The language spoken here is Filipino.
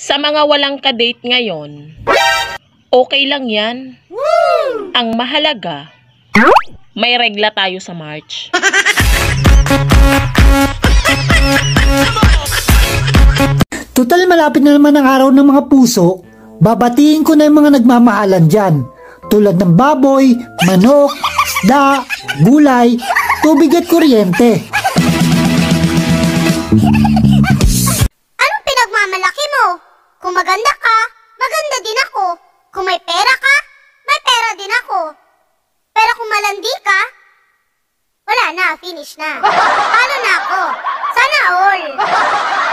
Sa mga walang kadate ngayon, okay lang yan. Ang mahalaga, may regla tayo sa March. Total malapit na naman ang araw ng mga puso, babatiin ko na yung mga nagmamahalan dyan. Tulad ng baboy, manok, isda, gulay, tubig at kuryente. Anong pinagmamalaki mo? Kung maganda ka, maganda din ako. Kung may pera ka, may pera din ako. Pero kung malandi ka, wala na, finish na. Paano na ako? Sana all.